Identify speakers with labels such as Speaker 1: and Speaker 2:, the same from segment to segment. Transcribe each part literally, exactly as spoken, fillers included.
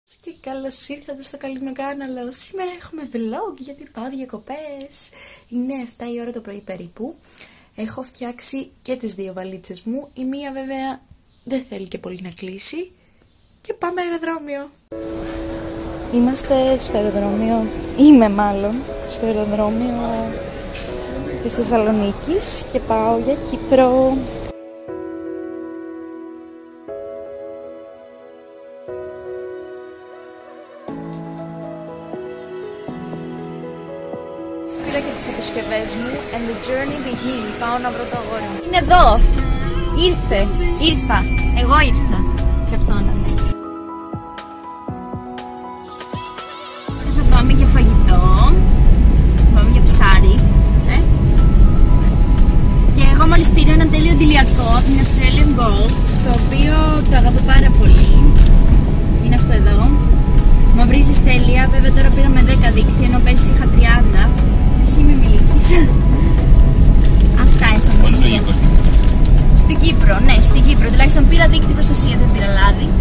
Speaker 1: Και καλώς ήρθατε στο Καλλινοκάναλο. Σήμερα έχουμε vlog γιατί πάω διακοπές. Είναι εφτά η ώρα το πρωί περίπου. Έχω φτιάξει και τις δύο βαλίτσες μου. Η μία βέβαια δεν θέλει και πολύ να κλείσει. Και πάμε αεροδρόμιο. Είμαστε στο αεροδρόμιο, είμαι μάλλον στο αεροδρόμιο της Θεσσαλονίκης και πάω για Κύπρο. Πήρα και τις αποσκευές μου and the journey begins. Πάω να βρω το αγόρι μου. Είναι εδώ! Ήρθε! Ήρθα! Εγώ ήρθα σε αυτόν, ναι. Θα πάμε για φαγητό. Πάμε για ψάρι. Ε? Και εγώ μόλις πήρα ένα τέλειο αντιλιακό από την Australian Gold, το οποίο το αγαπώ πάρα πολύ. Είναι αυτό εδώ. Μαυρίζεις τέλεια. Βέβαια τώρα πήραμε δέκα δίκτυα ενώ πέρσι είχα τριάντα. Εσύ με μιλήσεις. Αυτά έχω να σας πω. Στην Κύπρο, ναι, στην Κύπρο. Τουλάχιστον πήρα δίκτυο προστασία, δεν πήρα λάδι.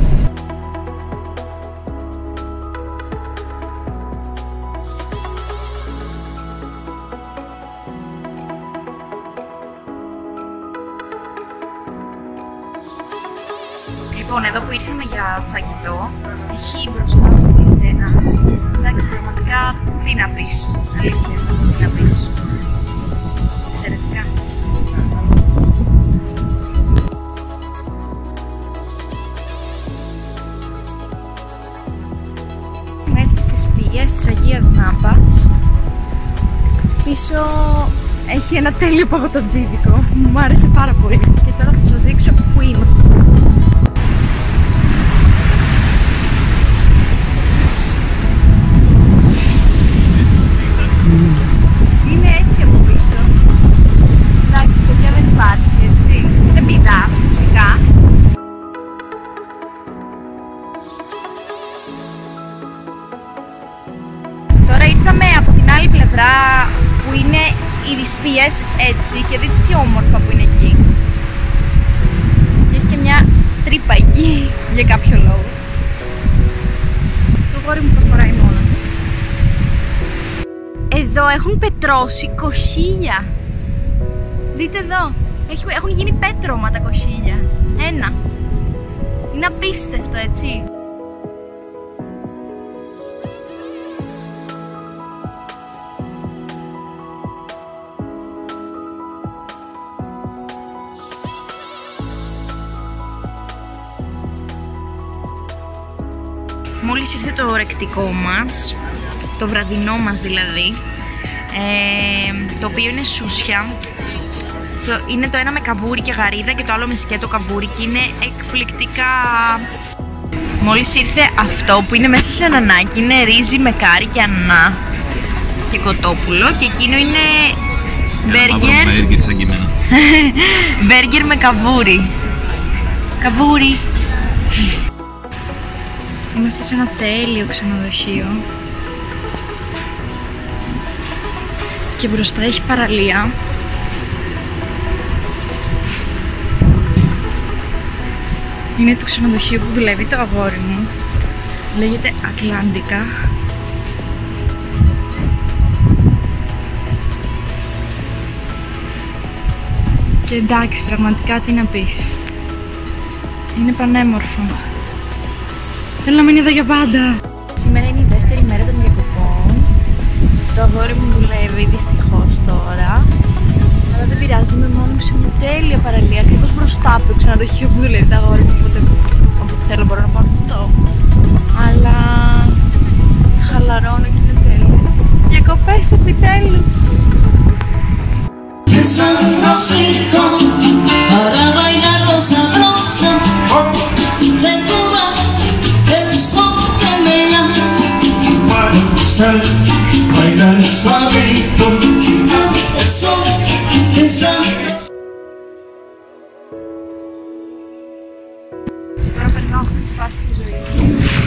Speaker 1: Λοιπόν, εδώ που ήρθαμε για φαγητό, έχει μπροστά του ένα. Εντάξει, πραγματικά, τι να πεις, αλήθεια, τι να πεις. Εξαιρετικά. Είμαι έρθει στις πηγές της Αγίας Νάμπας. Πίσω έχει ένα τέλειο παγωτοτζίδικο, μου άρεσε πάρα πολύ. Και τώρα θα σας δείξω που είμαστε. Τώρα ήρθαμε από την άλλη πλευρά που είναι οι Δυσπίες, έτσι, και δείτε τι όμορφα που είναι εκεί. Και έχει και μια τρύπα εκεί για κάποιο λόγο. Το γόρι μου προχωράει μόνο. Εδώ έχουν πετρώσει κοχύλια. Δείτε εδώ, έχουν γίνει πέτρωμα τα κοχύλια. Ένα. Είναι απίστευτο, έτσι. Μόλις ήρθε το ορεκτικό μας, το βραδινό μας δηλαδή, ε, το οποίο είναι σούσια. Το, είναι το ένα με καβούρι και γαρίδα και το άλλο με σκέτο καβούρι και είναι εκπληκτικά. Μόλις ήρθε αυτό που είναι μέσα σε ανανάκι, είναι ρύζι με κάρι και ανανά και κοτόπουλο, και εκείνο είναι μπέργκερ. Μπέργκερ με καβούρι. Καβούρι. Είμαστε σε ένα τέλειο ξενοδοχείο και μπροστά έχει παραλία. Είναι το ξενοδοχείο που δουλεύει το αγόρι μου. Λέγεται Ατλάντικα. Και εντάξει, πραγματικά τι να πεις. Είναι πανέμορφο. Θέλω να μείνει εδώ για πάντα. Σήμερα είναι η δεύτερη μέρα των διακοπών. Το αγόρι μου δουλεύει δυστυχώς τώρα. Αλλά δεν πειράζει, είμαι μόνο μου σε μια τέλεια παραλία ακριβώς μπροστά από το ξενοδοχείο που δουλεύει το αγόρι μου. Οπότε όποτε θέλω μπορώ να πάω αυτό. Αλλά χαλαρώνω και είναι τέλεια. Διακοπές επιτέλους.
Speaker 2: Bailan suavito, eso, esa.
Speaker 1: Και τώρα περνάω αυτή τη φάση της ζωής μου.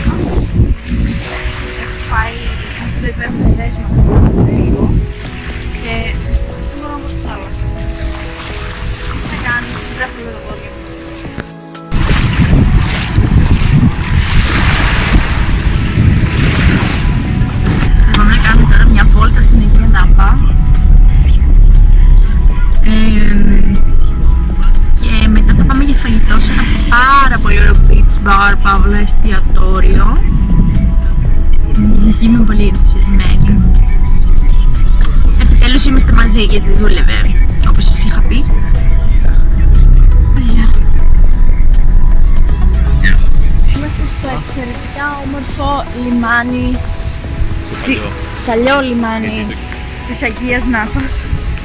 Speaker 1: Έχω φάει αυτό το υπέροχο δέσμα λίγο και δεν μπορώ να πω στη θάλασσα. Θα κάνει συντράφω με το πόδι μου. bar, παύλα εστιατόριο. Είμαι πολύ ενθουσιασμένη. Επιτέλους είμαστε μαζί γιατί δούλευε, όπως σας είχα πει. Είμαστε στο εξαιρετικά όμορφο λιμάνι,
Speaker 3: Παλιό.
Speaker 1: παλιό λιμάνι της Αγίας Νάπας.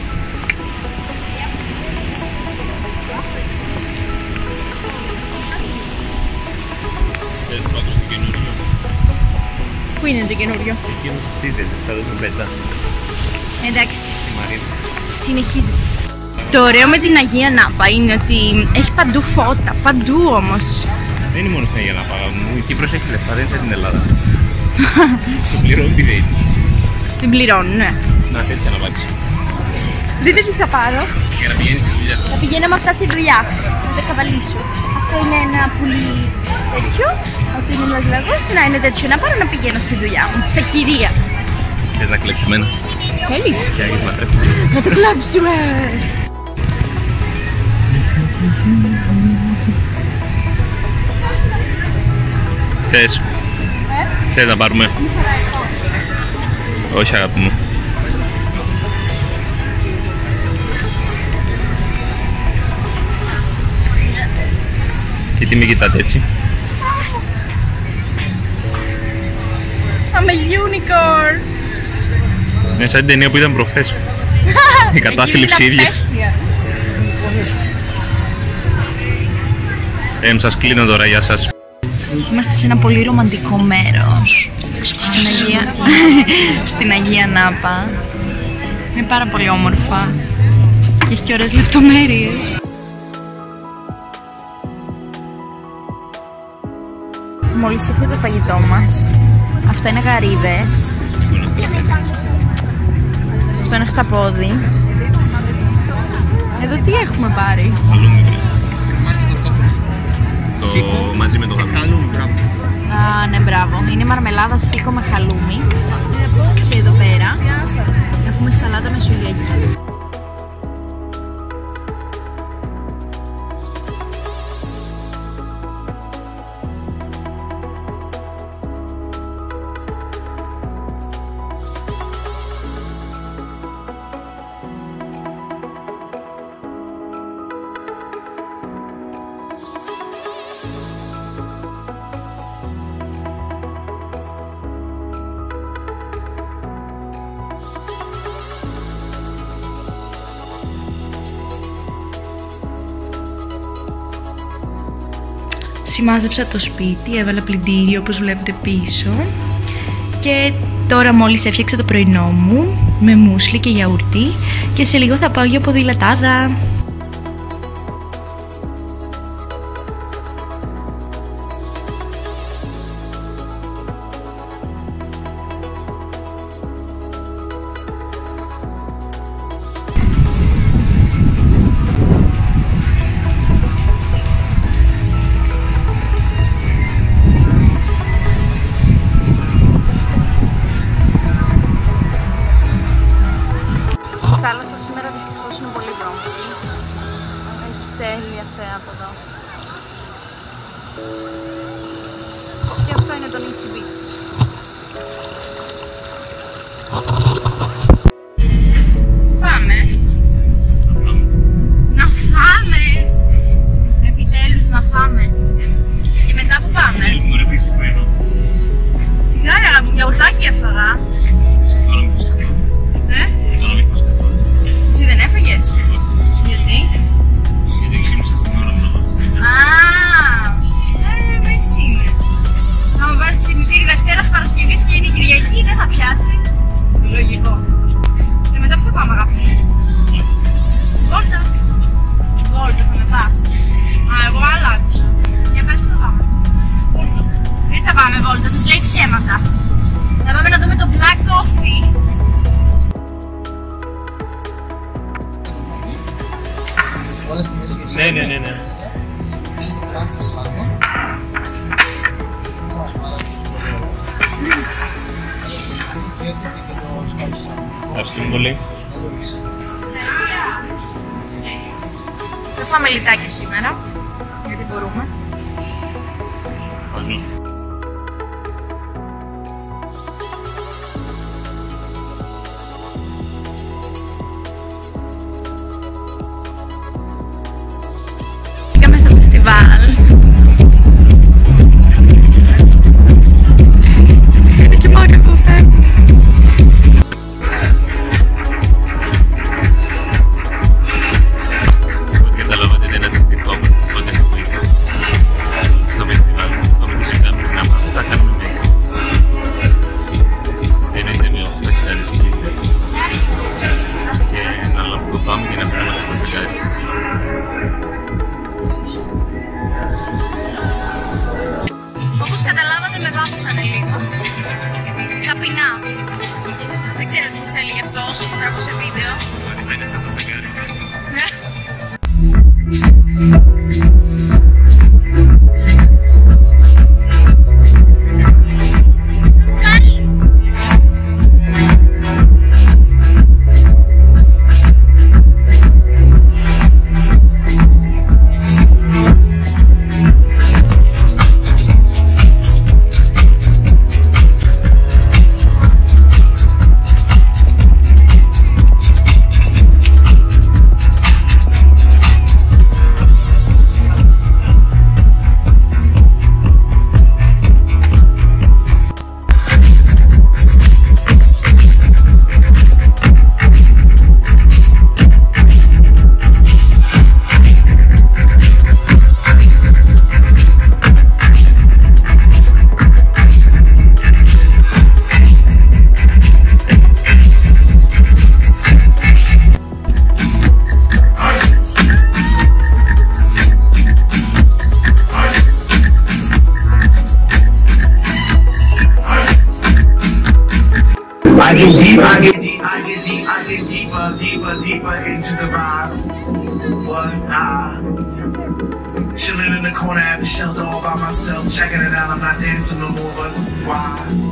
Speaker 3: Θες να πάω στο καινούριο.
Speaker 1: Πού είναι το καινούριο?
Speaker 3: Εκείνο που χτίζεται, θα δούμε μετά.
Speaker 1: Εντάξει,
Speaker 3: Στη Μαρίνα.
Speaker 1: συνεχίζεται. Το ωραίο με την Αγία Νάπα είναι ότι έχει παντού φώτα, παντού όμως.
Speaker 3: Δεν είναι μόνο στην Αγία Νάπα, η Κύπρος έχει λεφτά, δεν είναι σαν την Ελλάδα. Το πληρώνουν τη ΔΕΗ της.
Speaker 1: Την πληρώνουν, ναι.
Speaker 3: Να, έτσι αναβάτησε.
Speaker 1: Δείτε τι θα πάρω.
Speaker 3: Για να πηγαίνεις στη δουλειά.
Speaker 1: Θα πηγαίνω με αυτά στη δουλειά. Θα τα καβαλήσω. Αυτό είναι ένα πουλί τέτοιο. Αυτό είναι ένας λαγός. Να είναι τέτοιο. Να πάρω να πηγαίνω στη δουλειά μου. Σε κυρία.
Speaker 3: Θες να κλέψουμε ένα.
Speaker 1: Θέλεις?
Speaker 3: Και άγγες να τρέχουμε.
Speaker 1: Να το κλάψουμε.
Speaker 3: Θες. Θες να πάρουμε. Όχι αγάπη μου. Και τι με κοιτάτε έτσι.
Speaker 1: I'm a unicorn.
Speaker 3: Είναι σαν την ταινία που ήταν προχθές. Η κατάθλιψη ίδια. Εμ, σας κλείνω τώρα, γεια σας.
Speaker 1: Είμαστε σε ένα πολύ ρομαντικό μέρος. Στην Αγία, στην Αγία Νάπα. Είναι πάρα πολύ όμορφα. Και έχει ωραίες λεπτομέρειες. Μόλις ήρθε το φαγητό μας. Αυτά είναι γαρίδες. Αυτό είναι χταπόδι. Εδώ τι έχουμε πάρει?
Speaker 3: Χαλούμι βρε. Το μαζί με το χαλούμι.
Speaker 1: Α, ναι, μπράβο. Είναι μαρμελάδα σίκο με χαλούμι. Και εδώ πέρα έχουμε σαλάτα μεσογειακή. Σημάζεψα το σπίτι, έβαλα πλυντήριο όπως βλέπετε πίσω και τώρα μόλις έφτιαξα το πρωινό μου με μουσλι και γιαουρτί και σε λίγο θα πάω για ποδηλατάδα. Θάλασσα σήμερα δυστυχώς είναι πολύ βρώμικη. Έχει τέλεια θέα από εδώ. Και αυτό είναι το Nisi Beach. Πάμε. Να φάμε. Επιτέλους να φάμε. Και μετά που πάμε? Σιγά ρε αγάπη μου, γιαουρτάκι έφαγα. Εσύ δεν έφαγες? Γιατί?
Speaker 3: Γιατί ξύπνησα στην ώρα μου.
Speaker 1: Α, ε, έτσι είναι. Αν βάζεις ξυπνητήρι Δευτέρας, Παρασκευής και είναι Κυριακή, δεν θα πιάσει. Λογικό. Και μετά που θα πάμε αγάπη? Βόλτα. Βόλτα θα με πας. Α, εγώ άλλα άκουσα. Για πες που θα πάμε?
Speaker 3: Βόλτα.
Speaker 1: Δεν θα πάμε βόλτα, σας λέει ψέματα. Θα πάμε να δούμε το Black Coffee.
Speaker 3: Ναι, ναι, ναι, ναι. Ευχαριστούμε πολύ.
Speaker 1: Θα φάμε λιτάκι σήμερα, γιατί μπορούμε.
Speaker 3: χαζό.
Speaker 1: Πήγαμε στο φεστιβάλ. Είναι και μάκα το θέμα.
Speaker 3: Καταλάβατε δεν είναι αντιστοιχό από τις πρώτες που είχα στο φεστιβάλ. Πάμε τους έκαναμε την άμα, θα κάνουμε make. Δεν είναι με οχτώ χιλιάδες κλίτε. Και ένα λόγο που πάμε για να μην είμαστε το φεγγάρι.
Speaker 1: Όπως καταλάβατε με βάφησανε λίγο. Ταπεινά. Δεν ξέρω τι σας έλεγε αυτό όσο που τραβούσε βίντεο.
Speaker 3: Ότι φαίνεστε το φεγγάρι.
Speaker 2: I get deep, I get deep, I get deep, I get deeper, deeper, deeper into the vibe. What? Ah. Chilling in the corner at the shelter all by myself, checking it out. I'm not dancing no more, but why?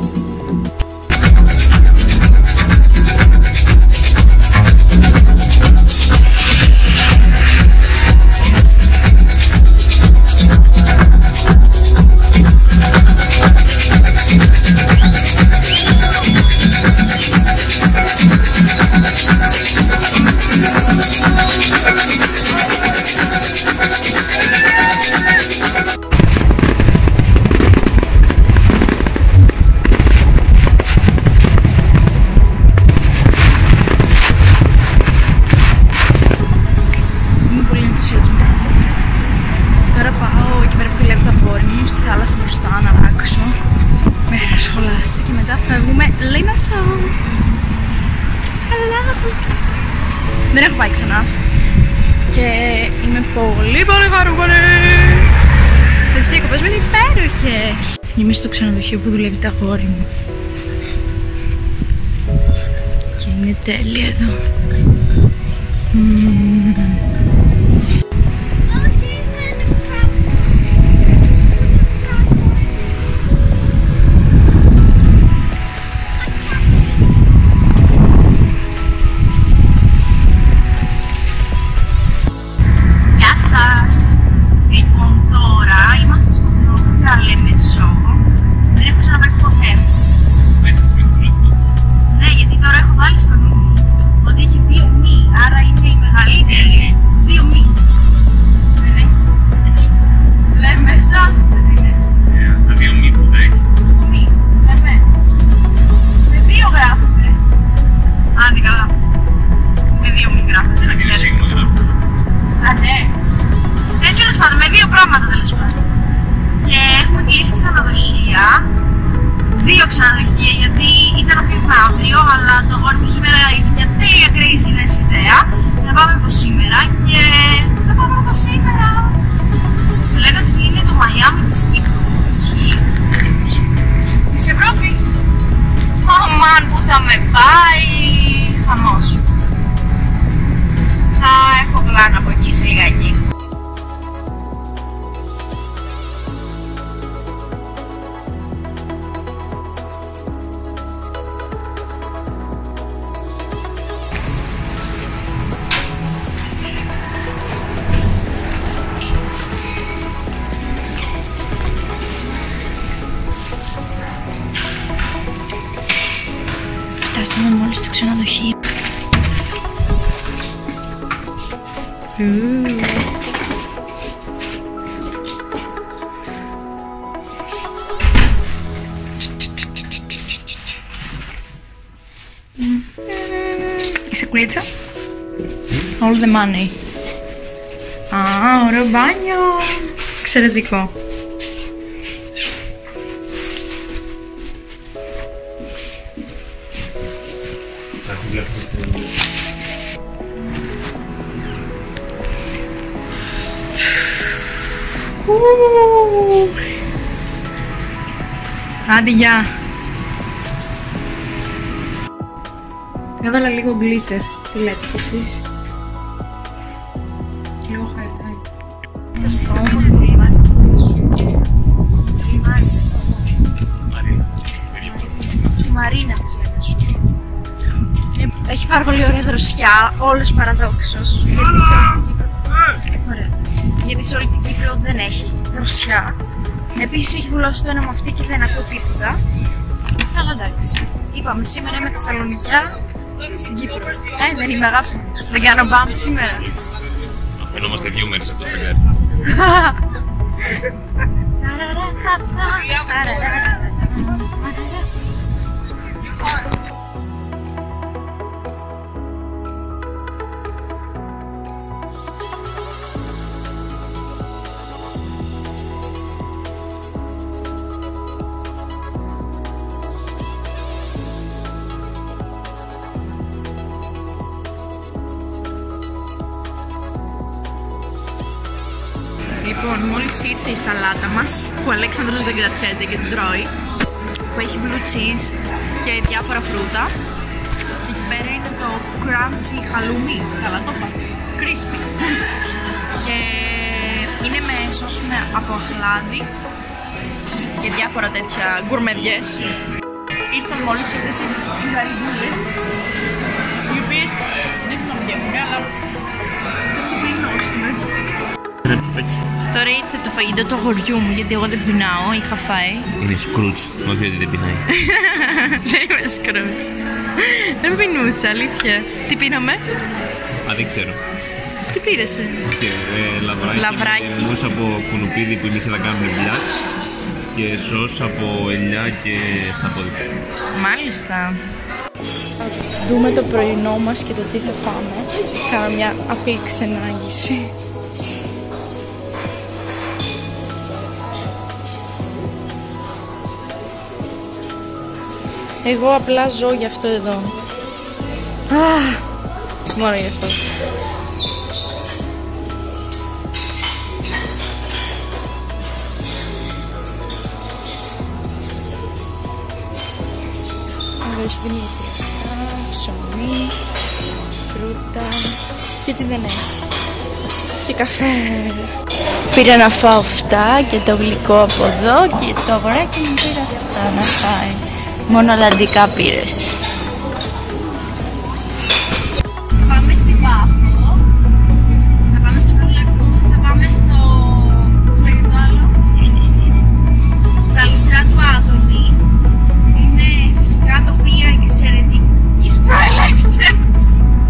Speaker 1: Τώρα πάω εκεί πέρα που δουλεύει το αγόρι μου στη θάλασσα μπροστά να αλλάξω μέχρι να σχολάσει και μετά φεύγουμε Λίμεσο. Hello. Δεν έχω πάει ξανά και είμαι πολύ πολύ χαρούμενη. Τις διακοπές μου είναι υπέροχες. Είμαι στο ξενοδοχείο που δουλεύει το αγόρι μου και είναι τέλεια εδώ. Mm. Δύο ξενοδοχεία γιατί ήταν να φύγουμε αύριο, αλλά το αγόρι μου σήμερα είχε μια τέλεια craziness ιδέα να πάμε από σήμερα και δεν πάμε από σήμερα. Λένε ότι είναι το Μαϊάμι της Κύπρου. Ισχύει. Της Ευρώπης. Αμάν που θα με πάει. Χαμός. Θα έχω πλάνο από εκεί σε λιγάκι. Φτάσαμε μόλις στο ξενοδοχείο. Είσαι κουλίτσα? All the money. Α, ωραίο μπάνιο. Εξαιρετικό. Άντε, γεια. Έβαλα λίγο γκλίτερ. Τι λέτε κι εσείς? Και λίγο highlight. Θα στο όμορφο λιμάνι σου. Στη Μαρίνα της λέτε σου. Έχει πάρα πολύ ωραία δροσιά, όλος παραδόξως. Γιατί σε όλη την Κύπρο... Ωραία. Γιατί σε όλη την Κύπρο δεν έχει δροσιά. Επίσης έχει βουλώσει το ένα με αυτή και δεν ακούω τίποτα. Αλλά εντάξει. Είπαμε σήμερα είμαι Θεσσαλονικιά στην Κύπρο. Ε, δεν είμαι αγάπη. Δεν κάνω μπαμ σήμερα.
Speaker 3: Αφαινόμαστε δύο μέρες από το φεγγάρι.
Speaker 1: Λοιπόν, μόλις ήρθε η σαλάτα μας, που ο Αλέξανδρος δεν κρατιέται και την τρώει, που έχει blue cheese και διάφορα φρούτα. Και εκεί πέρα είναι το crunchy χαλούμι, καλά το είπα, crispy. Και είναι με σως από αχλάδι και διάφορα τέτοια γκουρμεδιές. Ήρθαν μόλις αυτές οι γαριδούλες, οι οποίες δεν θυμάμαι τι έχουν, αλλά είναι πολύ νόστιμες. Τώρα ήρθε το φαγητό του αγοριού μου, γιατί εγώ δεν πεινάω, είχα φάει.
Speaker 3: Είναι σκρούτς, όχι ότι δεν πεινάει.
Speaker 1: Δεν είμαι σκρούτς. Δεν πεινούσα, αλήθεια. Τι πίναμε?
Speaker 3: Α, δεν ξέρω.
Speaker 1: Τι πήρεσαι?
Speaker 3: Ε, λαβράκι,
Speaker 1: Λαβράκι.
Speaker 3: με μousse από κουνουπίδι που εμείς θα κάνουμε μπλάτς και σως από ελιά και χαπόδι.
Speaker 1: Μάλιστα. Δούμε το πρωινό μας και το τι θα φάμε. Σας κάνω μια απλή ξενάγηση. Εγώ απλά ζω γι' αυτό εδώ. Α, μόνο γι' αυτό. Εδώ έχει Δημήτρια, ψωμί, φρούτα και τι δεν έχει. Και καφέ. Πήρα να φάω αυτά και το γλυκό από εδώ και το αγοράκι μου πήρα αυτά να φάει. Μόνο αλλαντικά πήρες. Θα πάμε στη Πάφο, θα πάμε στο Προλεφού, θα πάμε στο... πώς λέγεται το άλλο? Στα λουτρά του Άδωνη. Είναι φυσικά τοπία εξαιρετικής προελεύσεως.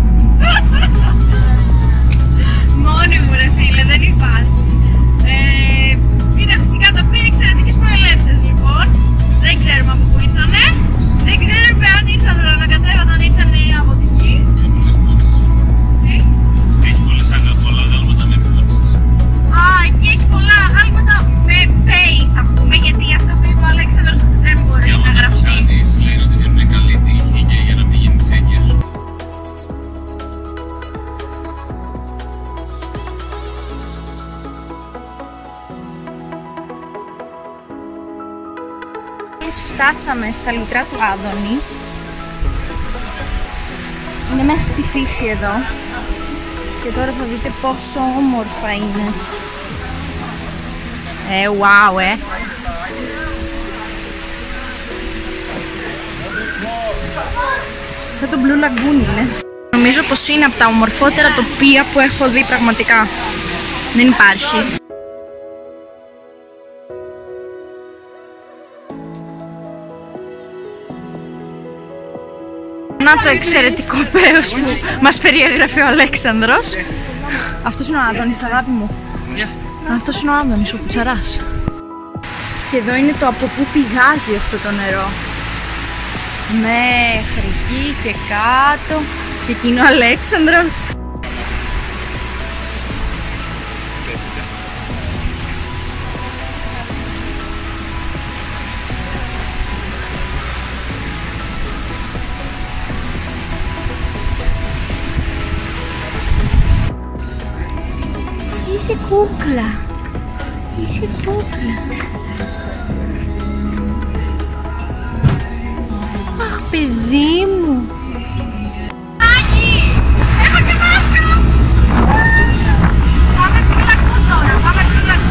Speaker 1: Μόνη μου ρε φίλε, δεν υπάρχει. Ε, είναι φυσικά τοπία εξαιρετικής προελεύσεως λοιπόν. Δεν ξέρουμε από πού ήρθανε. Δεν ξέρουμε αν ήρθαν ανακατέβαταν, ήρθαν από τη γη. Τι?
Speaker 3: Έχει πολλές πολλά αγάλματα με πούτσες.
Speaker 1: Α, εκεί έχει πολλά αγάλματα με πέι θα πούμε, γιατί αυτό που είπε ο Αλέξανδρος δεν μπορεί να γραφτεί.
Speaker 3: Όταν ψάχνεις λένε ότι δίνουν καλή τύχη και για να μην γίνεις έγκυος. Φτάσαμε στα λουτρά του Άδωνη. Είναι μέσα στη φύση εδώ. Και τώρα θα δείτε πόσο όμορφα είναι. Ε, wow, ε. Σαν το Blue Lagoon είναι. Νομίζω πως είναι από τα ομορφότερα τοπία που έχω δει πραγματικά. Δεν υπάρχει.
Speaker 1: Να το εξαιρετικό πέος που μας περιέγραφε ο Αλέξανδρος. Αυτός είναι ο Άδωνης, αγάπη μου. Αυτός είναι ο Άδωνης, ο κουτσαράς. Και εδώ είναι το από πού πηγάζει αυτό το νερό. Μέχρι εκεί και κάτω. Και εκεί είναι ο Αλέξανδρος. Είσαι κούκλα. Είσαι κούκλα. Αχ, παιδί μου. Άκη! Έχω και μάσκα! Πάμε φυλακού τώρα, πάμε φυλακού.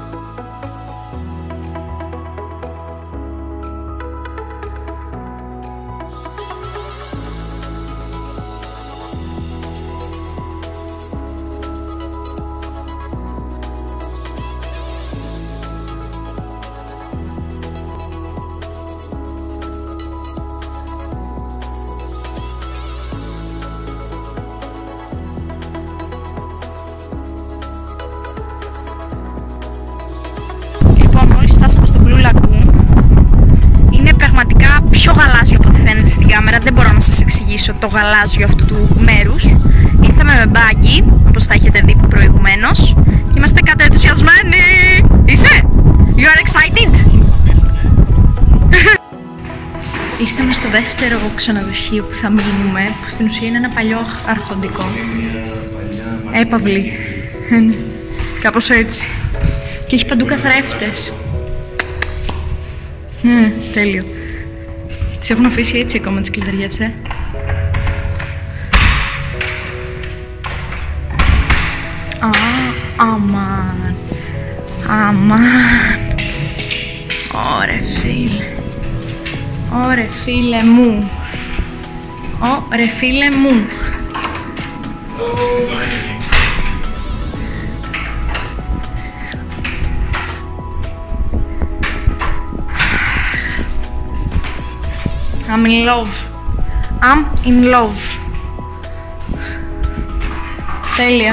Speaker 1: Πιο γαλάζιο από ό,τι φαίνεται στην κάμερα, δεν μπορώ να σας εξηγήσω το γαλάζιο αυτού του μέρους. Ήρθαμε με μπάγκι, όπως θα έχετε δει προηγουμένως, και είμαστε κατενθουσιασμένοι. Είσαι? You are excited? Ήρθαμε στο δεύτερο ξενοδοχείο που θα μείνουμε, που στην ουσία είναι ένα παλιό αρχοντικό. Έπαυλη. Κάπως έτσι. Και έχει παντού καθρέφτες. Ναι, τέλειο. Τις έχουν αφήσει έτσι ακόμα τις κλειδαριές, ε. Α, αμάν. Αμάν. Ωρε φίλε. Ωρε φίλε μου. Ωρε φίλε μου. I'm in love. I'm in love. Τέλεια.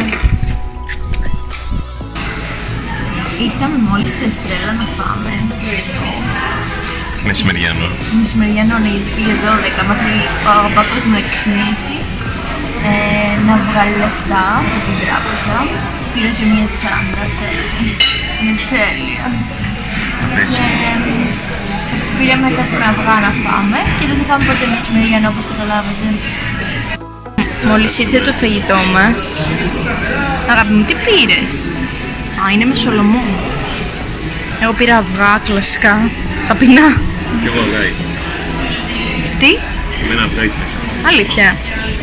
Speaker 1: Ήρθαμε μόλις στα Εστρέλα να φάμε.
Speaker 3: Μεσημεριανό.
Speaker 1: Μεσημεριανό, ναι, γιατί πήγε δώδεκα μέχρι ο παππούς μου εξυπνήσει. Ε, να βγάλει λεφτά από την τράπεζα. Πήρα και μια τσάντα, τέλεια. Είναι τέλεια. Και πήραμε κάτι με αυγά να φάμε και δεν θα φάμε ποτέ μεσημεριανό, όπως καταλάβατε. Μόλις ήρθε το φαγητό μας. Αγάπη μου, τι πήρες? Α, είναι με σολομό. Εγώ πήρα αυγά, κλασικά, ταπεινά.
Speaker 3: Και εγώ αυγά είχα.
Speaker 1: Τι?
Speaker 3: Εμένα αυγά είχα.
Speaker 1: Αλήθεια?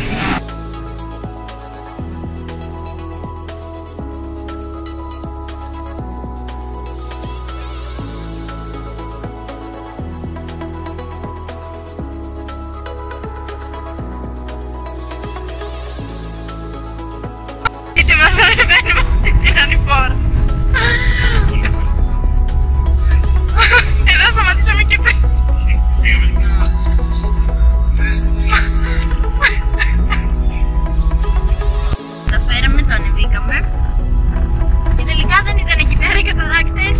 Speaker 1: Εδώ σταματήσαμε και πριν. Τα φέραμε, το ανεβήκαμε. Και τελικά δεν ήταν εκεί πέρα οι καταράκτες.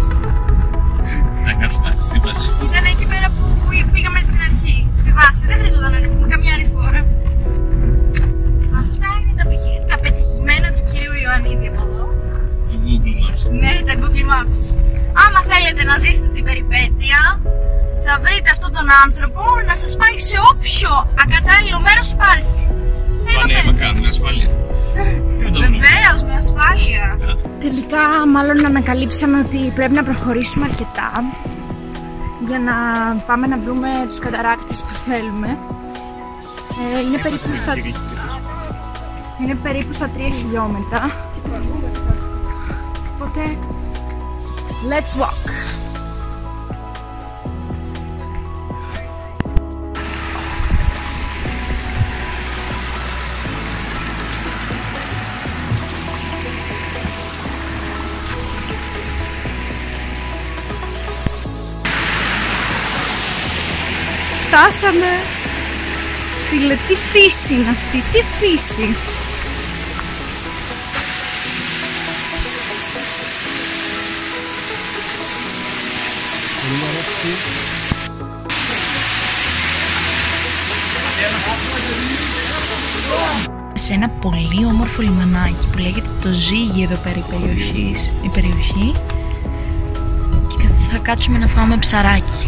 Speaker 1: Ήταν εκεί πέρα που πήγαμε στην αρχή, στη βάση. Δεν χρειαζόταν να ανεβούμε καμιά άλλη φορά. Αυτά είναι τα, τα πετυχημένα του κυρίου Ιωαννίδη από εδώ.
Speaker 3: Google Maps.
Speaker 1: Ναι, τα Google Maps. Άμα θέλετε να ζήσετε την περιπέτεια, θα βρείτε αυτόν τον άνθρωπο να σας πάει σε όποιο ακατάλληλο μέρος υπάρχει.
Speaker 3: Πανέβακα, με ασφάλεια.
Speaker 1: Βεβαίως, με ασφάλεια. Τελικά, μάλλον ανακαλύψαμε ότι πρέπει να προχωρήσουμε αρκετά για να πάμε να βρούμε τους καταράκτες που θέλουμε. Ε, είναι περίπου στα... είναι περίπου στα τρία χιλιόμετρα. Οπότε, let's walk. Φτάσαμε. φίλε, τι φύση είναι αυτή, τι φύση. Σε ένα πολύ όμορφο λιμανάκι που λέγεται το Ζύγι εδώ πέρα η περιοχή, η περιοχή και θα κάτσουμε να φάμε ψαράκι.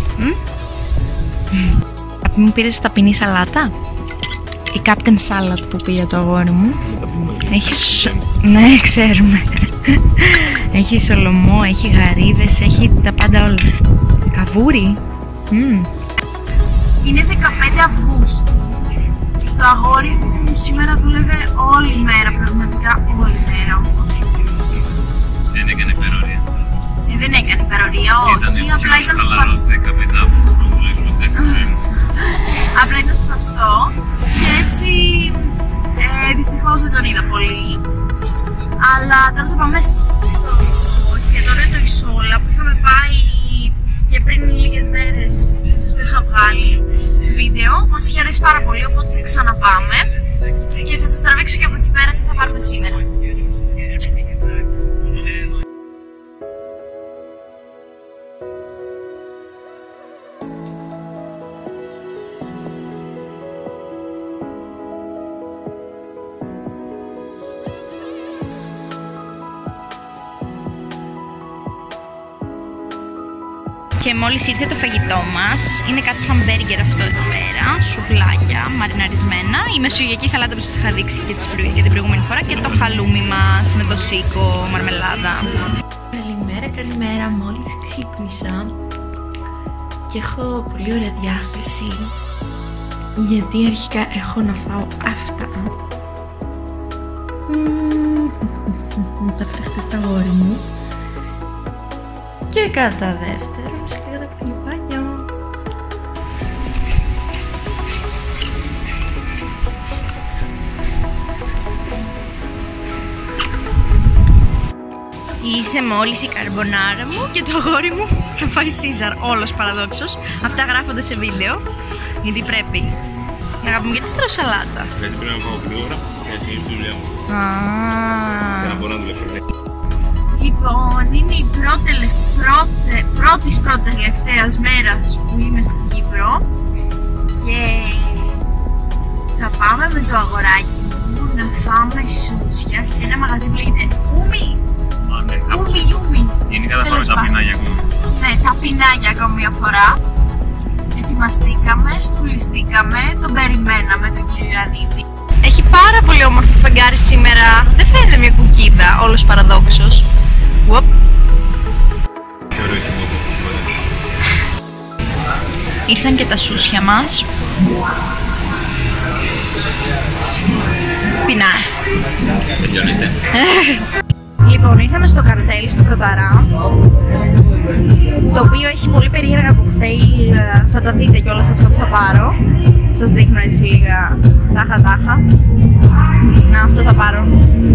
Speaker 1: Απ' μου πήρες ταπεινή σαλάτα? Η Captain Salad που πήγε το αγόρι μου. Έχει σ... ναι, ξέρουμε. Έχει σολομό, έχει γαρίδες, έχει τα πάντα όλα. Καβούρι. Mm. Είναι δεκαπέντε Αυγούστου. Το αγόρι μου σήμερα δούλευε όλη μέρα, πραγματικά όλη μέρα όμως.
Speaker 3: Δεν έκανε υπερορία.
Speaker 1: Ε, δεν έκανε υπερορία, όχι, απλά ήταν σπαστό. Απλά ήταν σπαστό και έτσι ε, δυστυχώς δεν τον είδα πολύ. Αλλά τώρα θα πάμε στο εστιατόριο το Ισόλα που είχαμε πάει και πριν λίγες μέρες. Σας το είχα βγάλει βίντεο, μας είχε αρέσει πάρα πολύ, οπότε θα ξαναπάμε και θα σας τραβήξω και από εκεί πέρα τι θα πάρουμε σήμερα. Και μόλις ήρθε το φαγητό μας, είναι κάτι σαν μπέργκερ αυτό εδώ πέρα, σουβλάκια μαριναρισμένα, η μεσογειακή σαλάτα που σας είχα δείξει και την προηγούμενη φορά και το χαλούμι μας με το σίκο, μαρμελάδα. Καλημέρα, καλημέρα, μόλις ξύπνησα και έχω πολύ ωραία διάθεση γιατί αρχικά έχω να φάω αυτά. Τα φτιάχτε στα γόρι μου. Και κατά δεύτερο, φυσικά τα πανιπάνια. Ήρθε μόλις η καρμπονάρα μου και το αγόρι μου θα φάει Σίζαρ, όλος παραδόξως. Αυτά γράφονται σε βίντεο, γιατί πρέπει. Αγάπη μου, γιατί τρώω σαλάτα?
Speaker 3: Γιατί πρέπει να πάω γρήγορα, γιατί είναι η δουλειά μου.
Speaker 1: Αααααα.
Speaker 3: Για να μπορώ να δουλεύω.
Speaker 1: Λοιπόν, είναι η πρώτη, πρώτη, πρώτης πρώτης τελευταίας μέρας που είμαι στην Κύπρο και θα πάμε με το αγοράκι μου να φάμε σούσια σε ένα μαγαζί που λέγεται Ούμι. Ούμι, Ούμι.
Speaker 3: Γενικά θα φάμε ταπεινά για ακόμη.
Speaker 1: Ναι, ταπεινά για ακόμη μια φορά. Ετοιμαστήκαμε, στουλιστήκαμε, τον περιμέναμε τον κύριο Ιωαννίδη. Έχει πάρα πολύ όμορφο φεγγάρι σήμερα. Δεν φαίνεται μια κουκίδα, όλος παραδόξος. Whoop. Ήρθαν και τα σούσια μας. Πεινάς.
Speaker 3: Τελειώνεται.
Speaker 1: Λοιπόν, ήρθαμε στο καρτέλ, στο Πρωταρά, το οποίο έχει πολύ περίεργα κοκτέιλ, θα τα δείτε κιόλας αυτό που θα πάρω. Σας δείχνω έτσι λίγα τάχα τάχα. Να, αυτό θα πάρω.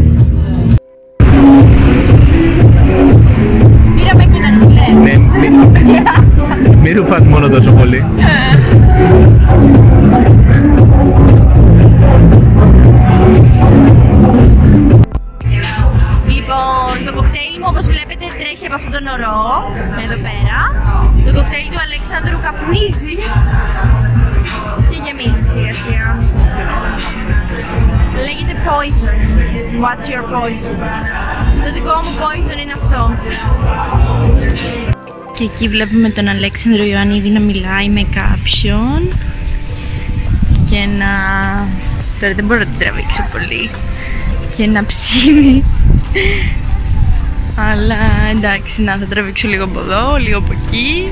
Speaker 1: Πήραμε και ένα νουλέ.
Speaker 3: Ναι, μη ρουφάς μόνο τόσο πολύ.
Speaker 1: Λοιπόν, το κοκτέιλ μου όπως βλέπετε τρέχει από αυτόν τον ορό, εδώ πέρα. Το κοκτέιλ του Αλέξανδρου καπνίζει και γεμίζει σιγά σιγά. Λέγεται Poison. What's your poison? Το δικό μου poison είναι αυτό. Και εκεί βλέπουμε τον Αλέξανδρο Ιωαννίδη να μιλάει με κάποιον και να... Τώρα δεν μπορώ να την τραβήξω πολύ και να ψήνει. Αλλά εντάξει, να θα τραβήξω λίγο από εδώ, λίγο από εκεί.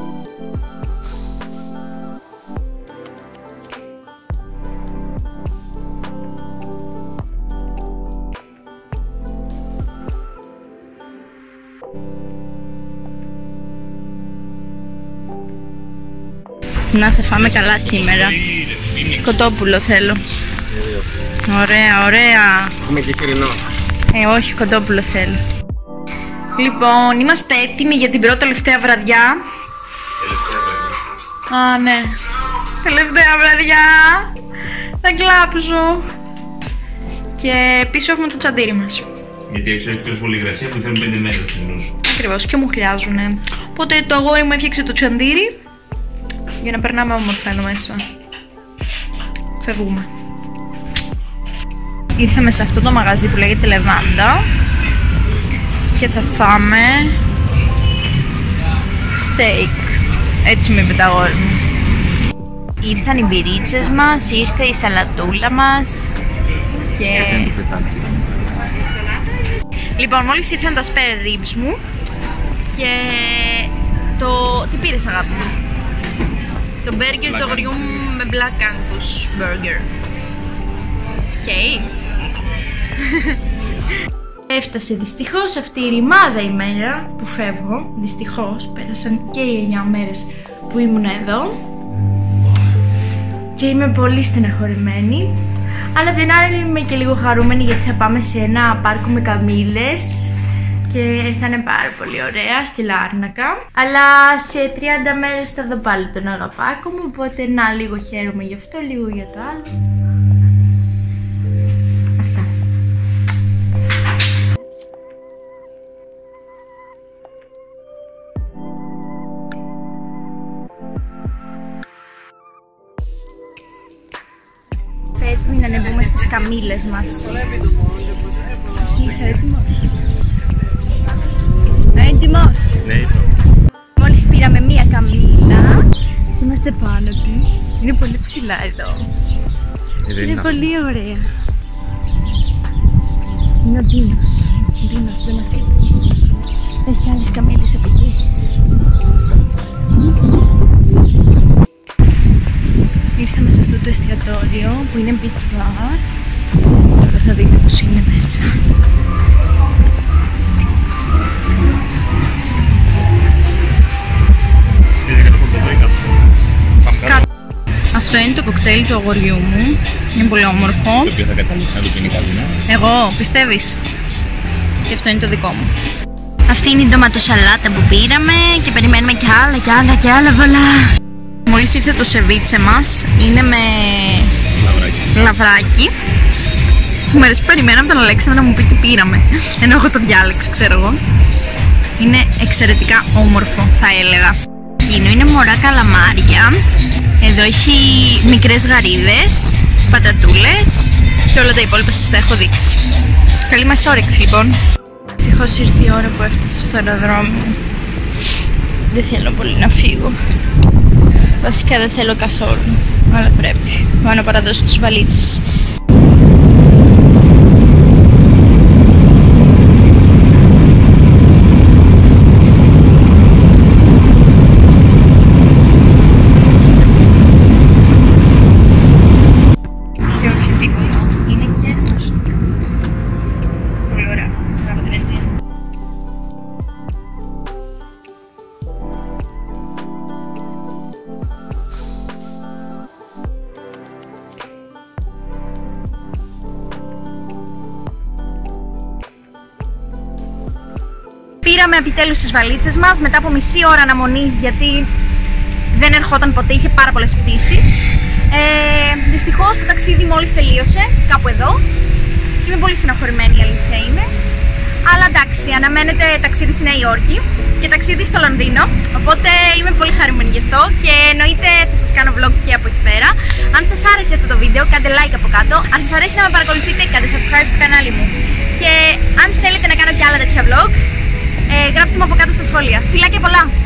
Speaker 1: Να, θα φάμε καλά σήμερα. Κοτόπουλο θέλω. Ωραία, ωραία.
Speaker 3: Έχουμε και χοιρινό.
Speaker 1: Ε, όχι, κοτόπουλο θέλω. Λοιπόν, είμαστε έτοιμοι για την πρώτη τελευταία βραδιά.
Speaker 3: Τελευταία βραδιά.
Speaker 1: Α, ναι. Τελευταία βραδιά. Θα κλάψω. Και πίσω έχουμε το τσαντήρι μας.
Speaker 3: Γιατί έξω έχει πολύ υγρασία που θέλουν πέντε μέρες στην νους.
Speaker 1: Ακριβώς, και μου χρειάζουνε. Οπότε το αγόρι μου έφτιαξε το τσαντήρι για να περνάμε όμορφα εδώ μέσα. Φεύγουμε. Ήρθαμε σε αυτό το μαγαζί που λέγεται Λεβάντα και θα φάμε steak. Έτσι με είπε τα αγόρι μου. Ήρθαν οι μπυρίτσες μας, ήρθε η σαλατούλα μας και... Λοιπόν, μόλις ήρθαν τα spare ribs μου και το... Τι πήρες, αγάπη μου? Το burger του αγοριού μου με Black Angus burger. Οκ. Έφτασε δυστυχώς αυτή η ρημάδα ημέρα που φεύγω. Δυστυχώς πέρασαν και οι εννιά μέρες που ήμουν εδώ και είμαι πολύ στεναχωρημένη. Αλλά δεν άλλο είμαι και λίγο χαρούμενη γιατί θα πάμε σε ένα πάρκο με καμήλες και θα είναι πάρα πολύ ωραία στη Λάρνακα. Αλλά σε τριάντα μέρες θα δω πάλι τον αγαπάκο μου, οπότε να, λίγο χαίρομαι γι' αυτό, λίγο για το άλλο. Αυτά. Έτοιμοι να ανεβούμε στις καμήλες μας. Εσύ είσαι έτοιμος? Έτοιμος?
Speaker 3: Ναι,
Speaker 1: μόλις πήραμε μία καμήλα και είμαστε πάνω της. Είναι πολύ ψηλά εδώ.
Speaker 3: Ε,
Speaker 1: είναι πολύ ωραία. Είναι ο Ντίνος. Ο Ντίνος δεν μας είπε. Έχει άλλες καμήλες από εκεί. Ήρθαμε σε αυτό το εστιατόριο που είναι beach bar. Τώρα θα δείτε πως είναι μέσα. Αυτό είναι το κοκτέιλ του αγοριού μου. Είναι πολύ όμορφο.
Speaker 3: Το οποίο θα καταλήξει να το πίνει κάτι, ναι.
Speaker 1: Εγώ, πιστεύεις? Και αυτό είναι το δικό μου. Αυτή είναι η ντοματοσαλάτα που πήραμε και περιμένουμε κι άλλα κι άλλα κι άλλα πολλά. Μόλις ήρθε το σεβίτσε μας, είναι με
Speaker 3: Λαβράκι.
Speaker 1: λαβράκι. Μου αρέσει που περιμέναμε τον Αλέξανδρο να μου πει τι πήραμε. Ενώ εγώ το διάλεξα, ξέρω εγώ. Είναι εξαιρετικά όμορφο, θα έλεγα. Εκείνο είναι μωρά καλαμάρια. Εδώ έχει μικρές γαρίδες, πατατούλες και όλα τα υπόλοιπα σας τα έχω δείξει. Καλή μας όρεξη λοιπόν. Ευτυχώς ήρθε η ώρα που έφτασα στο αεροδρόμιο. Δεν θέλω πολύ να φύγω. Βασικά δεν θέλω καθόλου, αλλά πρέπει. Πάω να παραδώσω τις βαλίτσες. Πήραμε επιτέλους τις βαλίτσες μας μετά από μισή ώρα αναμονής γιατί δεν ερχόταν ποτέ, είχε πάρα πολλές πτήσεις. Ε, δυστυχώς το ταξίδι μόλις τελείωσε, κάπου εδώ. Είμαι πολύ στεναχωρημένη, η αλήθεια είναι. Αλλά εντάξει, αναμένεται ταξίδι στη Νέα Υόρκη και ταξίδι στο Λονδίνο. Οπότε είμαι πολύ χαρούμενη γι' αυτό και εννοείται θα σας κάνω vlog και από εκεί πέρα. Αν σας άρεσε αυτό το βίντεο, κάντε like από κάτω. Αν σας αρέσει να με παρακολουθείτε, κάντε subscribe στο κανάλι μου. Και αν θέλετε να κάνω και άλλα τέτοια vlog, Ε, γράψτε μου από κάτω στα σχόλια. Φιλάκια πολλά!